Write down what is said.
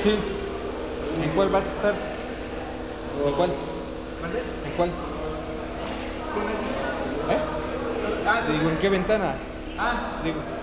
Sí. ¿En cuál vas a estar? ¿En cuál? ¿Mande? ¿En cuál? Con el... ¿Eh? Ah, Digo, ¿en qué ventana? ah, Digo.